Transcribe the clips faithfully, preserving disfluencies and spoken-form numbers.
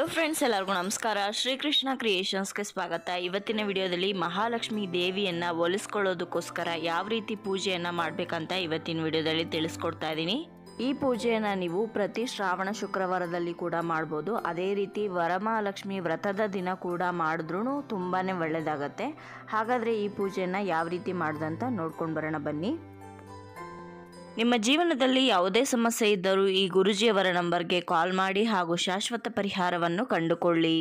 Hello friends, ಎಲ್ಲರಿಗೂ ನಮಸ್ಕಾರ. ಶ್ರೀಕೃಷ್ಣ ಕ್ರಿಯೇಷನ್ಸ್ಗೆ ಸ್ವಾಗತ. ಇವತ್ತಿನ ವಿಡಿಯೋದಲ್ಲಿ ಮಹಾಲಕ್ಷ್ಮಿ ದೇವಿಯನ್ನು ಒಲಿಸ್ಕೊಳ್ಳೋದಕ್ಕೋಸ್ಕರ ಯಾವ ರೀತಿ ಪೂಜೆಯನ್ನು ಮಾಡಬೇಕಂತ ಇವತ್ತಿನ ವಿಡಿಯೋದಲ್ಲಿ ತಿಳಿಸ್ಕೊಡ್ತಾ ಇದ್ದೀನಿ. ಈ ಪೂಜೆಯನ್ನು ನೀವು ಪ್ರತಿ ಶ್ರಾವಣ ಶುಕ್ರವಾರದಲ್ಲಿ ಕೂಡ ಮಾಡ್ಬೋದು. ಅದೇ ರೀತಿ ವರಮಹಾಲಕ್ಷ್ಮಿ ವ್ರತದ ದಿನ ಕೂಡ ಮಾಡಿದ್ರೂ ತುಂಬಾ ಒಳ್ಳೆಯದಾಗತ್ತೆ. ಹಾಗಾದರೆ ಈ ಪೂಜೆಯನ್ನು ಯಾವ ರೀತಿ ಮಾಡೋದಂತ ನೋಡ್ಕೊಂಡು ಬರೋಣ ಬನ್ನಿ. ನಿಮ್ಮ ಜೀವನದಲ್ಲಿ ಯಾವುದೇ ಸಮಸ್ಯೆ ಇದ್ದರೂ ಈ ಗುರೂಜಿಯವರ ನಂಬರ್ಗೆ ಕಾಲ್ ಮಾಡಿ ಹಾಗೂ ಶಾಶ್ವತ ಪರಿಹಾರವನ್ನು ಕಂಡುಕೊಳ್ಳಿ.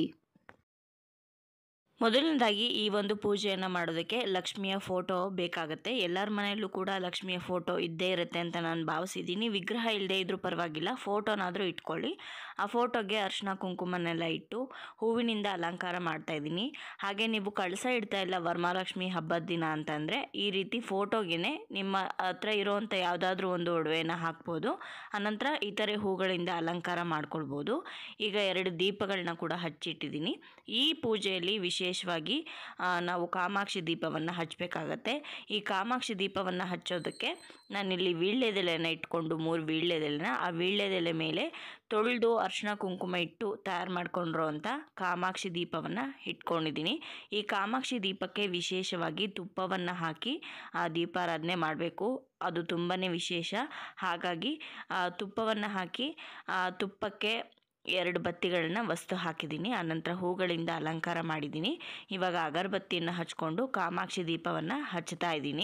ಮೊದಲನೇದಾಗಿ ಈ ಒಂದು ಪೂಜೆಯನ್ನು ಮಾಡೋದಕ್ಕೆ ಲಕ್ಷ್ಮಿಯ ಫೋಟೋ ಬೇಕಾಗುತ್ತೆ. ಎಲ್ಲರ ಮನೆಯಲ್ಲೂ ಕೂಡ ಲಕ್ಷ್ಮಿಯ ಫೋಟೋ ಇದ್ದೇ ಇರುತ್ತೆ ಅಂತ ನಾನು ಭಾವಿಸಿದ್ದೀನಿ. ವಿಗ್ರಹ ಇಲ್ಲದೆ ಇದ್ರೂ ಪರವಾಗಿಲ್ಲ, ಫೋಟೋನಾದರೂ ಇಟ್ಕೊಳ್ಳಿ. ಆ ಫೋಟೋಗೆ ಅರಿಶಿನ ಕುಂಕುಮನೆಲ್ಲ ಇಟ್ಟು ಹೂವಿನಿಂದ ಅಲಂಕಾರ ಮಾಡ್ತಾಯಿದ್ದೀನಿ. ಹಾಗೆ ನೀವು ಕಳಸ ಇಡ್ತಾ ಇಲ್ಲ ವರಮಹಾಲಕ್ಷ್ಮಿ ಹಬ್ಬದ ದಿನ ಅಂತಂದರೆ ಈ ರೀತಿ ಫೋಟೋಗೆ ನಿಮ್ಮ ಹತ್ರ ಇರೋವಂಥ ಯಾವುದಾದ್ರೂ ಒಂದು ಒಡವೆನ ಹಾಕ್ಬೋದು. ಆನಂತರ ಈ ಥರ ಹೂಗಳಿಂದ ಅಲಂಕಾರ ಮಾಡ್ಕೊಳ್ಬೋದು. ಈಗ ಎರಡು ದೀಪಗಳನ್ನ ಕೂಡ ಹಚ್ಚಿಟ್ಟಿದ್ದೀನಿ. ಈ ಪೂಜೆಯಲ್ಲಿ ವಿಶೇಷ ವಿಶೇಷವಾಗಿ ನಾವು ಕಾಮಾಕ್ಷಿ ದೀಪವನ್ನು ಹಚ್ಚಬೇಕಾಗತ್ತೆ. ಈ ಕಾಮಾಕ್ಷಿ ದೀಪವನ್ನು ಹಚ್ಚೋದಕ್ಕೆ ನಾನಿಲ್ಲಿ ವೀಳ್ಯದೆಲೆನ ಇಟ್ಕೊಂಡು ಮೂರು ವೀಳ್ಯದೆಲೆನ ಆ ವೀಳ್ಯದೆಲೆ ಮೇಲೆ ತೊಳೆದು ಅರಿಶಿನ ಕುಂಕುಮ ಇಟ್ಟು ತಯಾರು ಮಾಡ್ಕೊಂಡಿರೋ ಅಂಥ ಕಾಮಾಕ್ಷಿ ದೀಪವನ್ನು ಇಟ್ಕೊಂಡಿದ್ದೀನಿ. ಈ ಕಾಮಾಕ್ಷಿ ದೀಪಕ್ಕೆ ವಿಶೇಷವಾಗಿ ತುಪ್ಪವನ್ನು ಹಾಕಿ ಆ ದೀಪಾರಾಧನೆ ಮಾಡಬೇಕು. ಅದು ತುಂಬಾ ವಿಶೇಷ. ಹಾಗಾಗಿ ತುಪ್ಪವನ್ನು ಹಾಕಿ ಆ ತುಪ್ಪಕ್ಕೆ ಎರಡು ಬತ್ತಿಗಳನ್ನ ವಸ್ತು ಹಾಕಿದ್ದೀನಿ. ಆನಂತರ ಹೂಗಳಿಂದ ಅಲಂಕಾರ ಮಾಡಿದ್ದೀನಿ. ಇವಾಗ ಅಗರಬತ್ತಿಯನ್ನು ಹಚ್ಕೊಂಡು ಕಾಮಾಕ್ಷಿ ದೀಪವನ್ನು ಹಚ್ತಾ ಇದ್ದೀನಿ.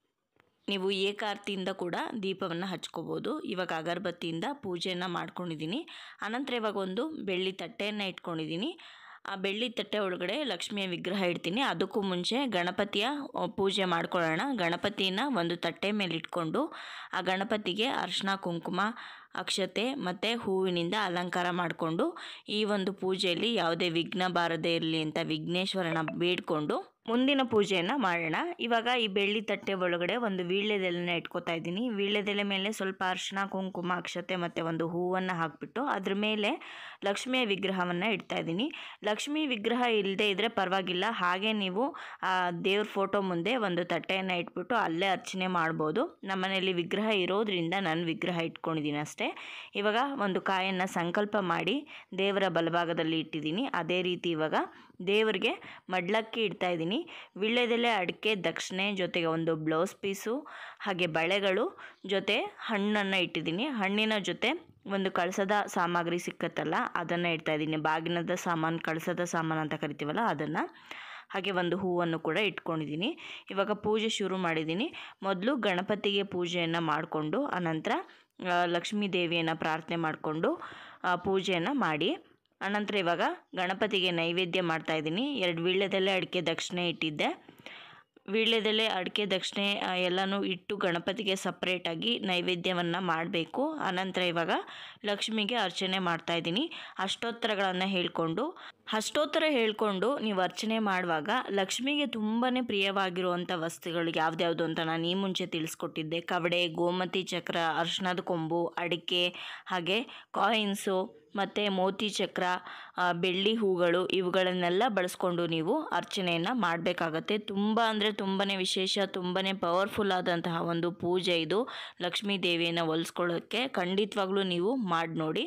ನೀವು ಏಕಾರ್ತಿಯಿಂದ ಕೂಡ ದೀಪವನ್ನು ಹಚ್ಕೋಬೋದು. ಇವಾಗ ಅಗರಬತ್ತಿಯಿಂದ ಪೂಜೆಯನ್ನು ಮಾಡ್ಕೊಂಡಿದ್ದೀನಿ. ಆನಂತರ ಇವಾಗ ಒಂದು ಬೆಳ್ಳಿ ತಟ್ಟೆಯನ್ನು ಇಟ್ಕೊಂಡಿದ್ದೀನಿ. ಆ ಬೆಳ್ಳಿ ತಟ್ಟೆ ಒಳಗಡೆ ಲಕ್ಷ್ಮಿಯ ವಿಗ್ರಹ ಇಡ್ತೀನಿ. ಅದಕ್ಕೂ ಮುಂಚೆ ಗಣಪತಿಯ ಪೂಜೆ ಮಾಡ್ಕೊಳ್ಳೋಣ. ಗಣಪತಿನ ಒಂದು ತಟ್ಟೆ ಮೇಲೆ ಇಟ್ಕೊಂಡು ಆ ಗಣಪತಿಗೆ ಅರಿಶಿನ ಕುಂಕುಮ ಅಕ್ಷತೆ ಮತ್ತು ಹೂವಿನಿಂದ ಅಲಂಕಾರ ಮಾಡಿಕೊಂಡು ಈ ಒಂದು ಪೂಜೆಯಲ್ಲಿ ಯಾವುದೇ ವಿಘ್ನ ಬಾರದೇ ಇರಲಿ ಅಂತ ವಿಘ್ನೇಶ್ವರನ ಬೇಡಿಕೊಂಡು ಮುಂದಿನ ಪೂಜೆಯನ್ನು ಮಾಡೋಣ. ಇವಾಗ ಈ ಬೆಳ್ಳಿ ತಟ್ಟೆ ಒಳಗಡೆ ಒಂದು ವೀಳ್ಯದೆಲೆನ ಇಟ್ಕೋತಾ ಇದ್ದೀನಿ. ವೀಳ್ಯದೆಲೆ ಮೇಲೆ ಸ್ವಲ್ಪ ಅರಿಶಿನ ಕುಂಕುಮ ಅಕ್ಷತೆ ಮತ್ತು ಒಂದು ಹೂವನ್ನು ಹಾಕಿಬಿಟ್ಟು ಅದ್ರ ಮೇಲೆ ಲಕ್ಷ್ಮಿಯ ವಿಗ್ರಹವನ್ನು ಇಡ್ತಾ ಇದ್ದೀನಿ. ಲಕ್ಷ್ಮಿ ವಿಗ್ರಹ ಇಲ್ಲದೆ ಇದ್ದರೆ ಪರವಾಗಿಲ್ಲ, ಹಾಗೆ ನೀವು ಆ ದೇವ್ರ ಫೋಟೋ ಮುಂದೆ ಒಂದು ತಟ್ಟೆಯನ್ನು ಇಟ್ಬಿಟ್ಟು ಅಲ್ಲೇ ಅರ್ಚನೆ ಮಾಡ್ಬೋದು. ನಮ್ಮನೇಲಿ ವಿಗ್ರಹ ಇರೋದ್ರಿಂದ ನಾನು ವಿಗ್ರಹ ಇಟ್ಕೊಂಡಿದ್ದೀನಿ ಅಷ್ಟೇ. ಇವಾಗ ಒಂದು ಕಾಯನ್ನು ಸಂಕಲ್ಪ ಮಾಡಿ ದೇವರ ಬಲಭಾಗದಲ್ಲಿ ಇಟ್ಟಿದ್ದೀನಿ. ಅದೇ ರೀತಿ ಇವಾಗ ದೇವರಿಗೆ ಮಡ್ಲಕ್ಕಿ ಇಡ್ತಾ ಇದ್ದೀನಿ. ವೀಳ್ಯದೆಲೆ, ಅಡಿಕೆ, ದಕ್ಷಿಣೆ ಜೊತೆಗೆ ಒಂದು ಬ್ಲೌಸ್ ಪೀಸು ಹಾಗೆ ಬಳೆಗಳು ಜೊತೆ ಹಣ್ಣನ್ನು ಇಟ್ಟಿದ್ದೀನಿ. ಹಣ್ಣಿನ ಜೊತೆ ಒಂದು ಕಳಸದ ಸಾಮಗ್ರಿ ಸಿಕ್ಕತ್ತಲ್ಲ ಅದನ್ನು ಇಡ್ತಾ ಇದ್ದೀನಿ. ಬಾಗಿನದ ಸಾಮಾನು, ಕಳಸದ ಸಾಮಾನು ಅಂತ ಕರಿತೀವಲ್ಲ ಅದನ್ನು, ಹಾಗೆ ಒಂದು ಹೂವನ್ನು ಕೂಡ ಇಟ್ಕೊಂಡಿದ್ದೀನಿ. ಇವಾಗ ಪೂಜೆ ಶುರು ಮಾಡಿದ್ದೀನಿ. ಮೊದಲು ಗಣಪತಿಗೆ ಪೂಜೆಯನ್ನು ಮಾಡಿಕೊಂಡು ಆನಂತರ ಲಕ್ಷ್ಮೀ ದೇವಿಯನ್ನು ಪ್ರಾರ್ಥನೆ ಮಾಡಿಕೊಂಡು ಪೂಜೆಯನ್ನು ಮಾಡಿ ಆನಂತರ ಇವಾಗ ಗಣಪತಿಗೆ ನೈವೇದ್ಯ ಮಾಡ್ತಾಯಿದ್ದೀನಿ. ಎರಡು ವೀಳ್ಯದೆಲೆ, ಅಡಿಕೆ, ದಕ್ಷಿಣೆ ಇಟ್ಟಿದ್ದೆ. ವೀಳ್ಯದೆಲೆ, ಅಡಿಕೆ, ದಕ್ಷಿಣೆ ಎಲ್ಲನೂ ಇಟ್ಟು ಗಣಪತಿಗೆ ಸಪ್ರೇಟಾಗಿ ನೈವೇದ್ಯವನ್ನು ಮಾಡಬೇಕು. ಆನಂತರ ಇವಾಗ ಲಕ್ಷ್ಮಿಗೆ ಅರ್ಚನೆ ಮಾಡ್ತಾಯಿದ್ದೀನಿ. ಅಷ್ಟೋತ್ತರಗಳನ್ನು ಹೇಳ್ಕೊಂಡು ಅಷ್ಟೋತ್ತರ ಹೇಳ್ಕೊಂಡು ನೀವು ಅರ್ಚನೆ ಮಾಡುವಾಗ ಲಕ್ಷ್ಮಿಗೆ ತುಂಬಾ ಪ್ರಿಯವಾಗಿರುವಂಥ ವಸ್ತುಗಳು ಯಾವುದ್ಯಾವುದು ಅಂತ ನಾನು ಈ ಮುಂಚೆ ತಿಳಿಸ್ಕೊಟ್ಟಿದ್ದೆ. ಕವಡೆ, ಗೋಮತಿ ಚಕ್ರ, ಅರಿಶಿನದ ಕೊಂಬು, ಅಡಿಕೆ, ಹಾಗೆ ಕಾಯಿನ್ಸು ಮತ್ತು ಮೋತಿ ಚಕ್ರ, ಬೆಳ್ಳಿ ಹೂಗಳು ಇವುಗಳನ್ನೆಲ್ಲ ಬಳಸ್ಕೊಂಡು ನೀವು ಅರ್ಚನೆಯನ್ನು ಮಾಡಬೇಕಾಗತ್ತೆ. ತುಂಬ ಅಂದರೆ ತುಂಬಾ ವಿಶೇಷ, ತುಂಬಾ ಪವರ್ಫುಲ್ ಆದಂತಹ ಒಂದು ಪೂಜೆ ಇದು. ಲಕ್ಷ್ಮೀ ದೇವಿಯನ್ನು ಒಲಿಸ್ಕೊಳ್ಳೋಕ್ಕೆ ಖಂಡಿತವಾಗ್ಲೂ ನೀವು ಮಾಡಿ ನೋಡಿ.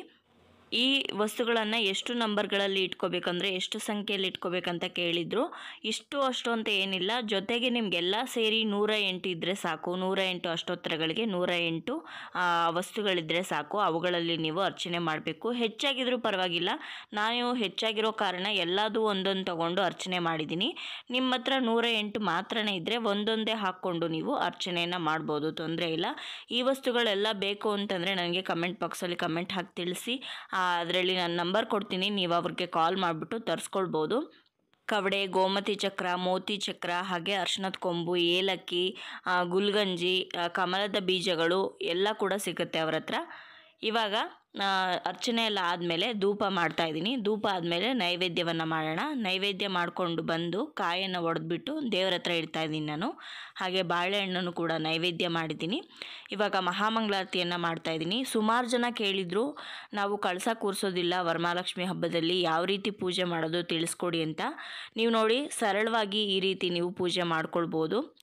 ಈ ವಸ್ತುಗಳನ್ನು ಎಷ್ಟು ನಂಬರ್ಗಳಲ್ಲಿ ಇಟ್ಕೋಬೇಕಂದ್ರೆ ಎಷ್ಟು ಸಂಖ್ಯೆಯಲ್ಲಿ ಇಟ್ಕೋಬೇಕಂತ ಕೇಳಿದರು. ಇಷ್ಟು ಅಷ್ಟು ಅಂತ ಏನಿಲ್ಲ, ಜೊತೆಗೆ ನಿಮಗೆಲ್ಲ ಸೇರಿ ನೂರ ಎಂಟು ಇದ್ದರೆ ಸಾಕು. ನೂರ ಎಂಟು ಅಷ್ಟೋತ್ತರಗಳಿಗೆ ನೂರ ಎಂಟು ವಸ್ತುಗಳಿದ್ದರೆ ಸಾಕು. ಅವುಗಳಲ್ಲಿ ನೀವು ಅರ್ಚನೆ ಮಾಡಬೇಕು. ಹೆಚ್ಚಾಗಿದ್ರೂ ಪರವಾಗಿಲ್ಲ. ನಾನು ಹೆಚ್ಚಾಗಿರೋ ಕಾರಣ ಎಲ್ಲದೂ ಒಂದೊಂದು ತಗೊಂಡು ಅರ್ಚನೆ ಮಾಡಿದ್ದೀನಿ. ನಿಮ್ಮ ಹತ್ರ ನೂರ ಎಂಟು ಮಾತ್ರನೇ ಇದ್ದರೆ ಒಂದೊಂದೇ ಹಾಕ್ಕೊಂಡು ನೀವು ಅರ್ಚನೆಯನ್ನು ಮಾಡ್ಬೋದು, ತೊಂದರೆ ಇಲ್ಲ. ಈ ವಸ್ತುಗಳೆಲ್ಲ ಬೇಕು ಅಂತಂದರೆ ನನಗೆ ಕಮೆಂಟ್ ಬಾಕ್ಸಲ್ಲಿ ಕಮೆಂಟ್ ಹಾಕಿ ತಿಳಿಸಿ. ಅದರಲ್ಲಿ ನಾನು ನಂಬರ್ ಕೊಡ್ತೀನಿ, ನೀವು ಅವ್ರಿಗೆ ಕಾಲ್ ಮಾಡಿಬಿಟ್ಟು ತರಿಸ್ಕೊಳ್ಬೋದು. ಕವಡೆ, ಗೋಮತಿ ಚಕ್ರ, ಮೋತಿ ಚಕ್ರ, ಹಾಗೆ ಅರಿಶಿನದ ಕೊಂಬು, ಏಲಕ್ಕಿ, ಗುಲ್ಗಂಜಿ, ಕಮಲದ ಬೀಜಗಳು ಎಲ್ಲ ಕೂಡ ಸಿಗುತ್ತೆ ಅವ್ರ ಹತ್ರ. ಇವಾಗ ಅರ್ಚನೆ ಎಲ್ಲ ಆದಮೇಲೆ ಧೂಪ ಮಾಡ್ತಾಯಿದ್ದೀನಿ. ಧೂಪ ಆದಮೇಲೆ ನೈವೇದ್ಯವನ್ನು ಮಾಡೋಣ. ನೈವೇದ್ಯ ಮಾಡಿಕೊಂಡು ಬಂದು ಕಾಯನ್ನು ಒಡೆದ್ಬಿಟ್ಟು ದೇವರ ಹತ್ರ ಇಡ್ತಾಯಿದ್ದೀನಿ ನಾನು. ಹಾಗೆ ಬಾಳೆಹಣ್ಣನ್ನು ಕೂಡ ನೈವೇದ್ಯ ಮಾಡಿದ್ದೀನಿ. ಇವಾಗ ಮಹಾಮಂಗಳಾರತಿಯನ್ನು ಮಾಡ್ತಾಯಿದ್ದೀನಿ. ಸುಮಾರು ಜನ ಕೇಳಿದರು, ನಾವು ಕಳಸ ಕೂರಿಸೋದಿಲ್ಲ ವರಮಹಾಲಕ್ಷ್ಮಿ ಹಬ್ಬದಲ್ಲಿ, ಯಾವ ರೀತಿ ಪೂಜೆ ಮಾಡೋದು ತಿಳಿಸ್ಕೊಡಿ ಅಂತ. ನೀವು ನೋಡಿ, ಸರಳವಾಗಿ ಈ ರೀತಿ ನೀವು ಪೂಜೆ ಮಾಡ್ಕೊಳ್ಬೋದು.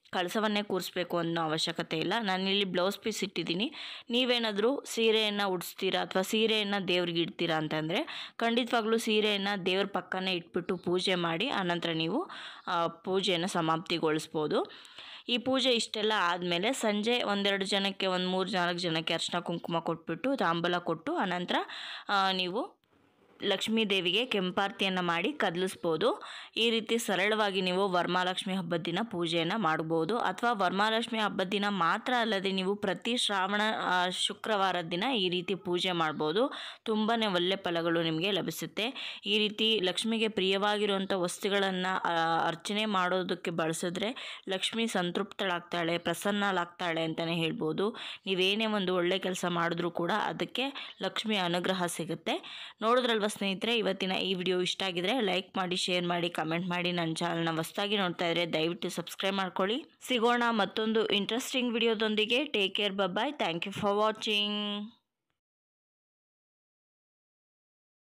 ಕಳಸವನ್ನೇ ಕೂರಿಸ್ಬೇಕು ಅನ್ನೋ ಅವಶ್ಯಕತೆ ಇಲ್ಲ. ನಾನಿಲ್ಲಿ ಬ್ಲೌಸ್ ಪೀಸ್ ಇಟ್ಟಿದ್ದೀನಿ. ನೀವೇನಾದರೂ ಸೀರೆಯನ್ನು ಉಡಿಸ್ತೀರಾ ಅಥವಾ ಸೀರೆಯನ್ನು ದೇವ್ರಿಗೆ ಇಡ್ತೀರಾ ಅಂತಂದರೆ ಖಂಡಿತವಾಗ್ಲೂ ಸೀರೆಯನ್ನು ದೇವ್ರ ಪಕ್ಕನೇ ಇಟ್ಬಿಟ್ಟು ಪೂಜೆ ಮಾಡಿ ಆನಂತರ ನೀವು ಪೂಜೆಯನ್ನು ಸಮಾಪ್ತಿಗೊಳಿಸ್ಬೋದು. ಈ ಪೂಜೆ ಇಷ್ಟೆಲ್ಲ ಆದಮೇಲೆ ಸಂಜೆ ಒಂದೆರಡು ಜನಕ್ಕೆ ಒಂದು ಮೂರು ನಾಲ್ಕು ಜನಕ್ಕೆ ಅರಿಶಿನ ಕುಂಕುಮ ಕೊಟ್ಬಿಟ್ಟು ತಾಂಬೂಲ ಕೊಟ್ಟು ಆನಂತರ ನೀವು ಲಕ್ಷ್ಮೀ ದೇವಿಗೆ ಕೆಂಪಾರತಿಯನ್ನು ಮಾಡಿ ಕದಲಿಸ್ಬೋದು. ಈ ರೀತಿ ಸರಳವಾಗಿ ನೀವು ವರಮಹಾಲಕ್ಷ್ಮಿ ಹಬ್ಬದ ದಿನ ಪೂಜೆಯನ್ನು ಮಾಡ್ಬೋದು. ಅಥವಾ ವರಮಹಾಲಕ್ಷ್ಮಿ ಹಬ್ಬದ ದಿನ ಮಾತ್ರ ಅಲ್ಲದೆ ನೀವು ಪ್ರತಿ ಶ್ರಾವಣ ಶುಕ್ರವಾರದ ದಿನ ಈ ರೀತಿ ಪೂಜೆ ಮಾಡ್ಬೋದು. ತುಂಬಾ ಒಳ್ಳೆ ಫಲಗಳು ನಿಮಗೆ ಲಭಿಸುತ್ತೆ. ಈ ರೀತಿ ಲಕ್ಷ್ಮಿಗೆ ಪ್ರಿಯವಾಗಿರುವಂಥ ವಸ್ತುಗಳನ್ನು ಅರ್ಚನೆ ಮಾಡೋದಕ್ಕೆ ಬಳಸಿದ್ರೆ ಲಕ್ಷ್ಮಿ ಸಂತೃಪ್ತಳಾಗ್ತಾಳೆ, ಪ್ರಸನ್ನಳಾಗ್ತಾಳೆ ಅಂತಲೇ ಹೇಳ್ಬೋದು. ನೀವೇನೇ ಒಂದು ಒಳ್ಳೆ ಕೆಲಸ ಮಾಡಿದ್ರೂ ಕೂಡ ಅದಕ್ಕೆ ಲಕ್ಷ್ಮಿಯ ಅನುಗ್ರಹ ಸಿಗುತ್ತೆ. ನೋಡಿದ್ರಲ್ವ ಸ್ನೇಹಿತರೆ, ಇವತ್ತಿನ ಈ ವಿಡಿಯೋ ಇಷ್ಟ ಆಗಿದ್ರೆ ಲೈಕ್ ಮಾಡಿ, ಶೇರ್ ಮಾಡಿ, ಕಮೆಂಟ್ ಮಾಡಿ. ನನ್ನ ಚಾನಲ್ನ ಹೊಸದಾಗಿ ನೋಡ್ತಾ ಇದ್ರೆ ದಯವಿಟ್ಟು ಸಬ್ಸ್ಕ್ರೈಬ್ ಮಾಡ್ಕೊಳ್ಳಿ. ಸಿಗೋಣ ಮತ್ತೊಂದು ಇಂಟ್ರೆಸ್ಟಿಂಗ್ ವಿಡಿಯೋದೊಂದಿಗೆ. Take care, bye. Thank you for watching.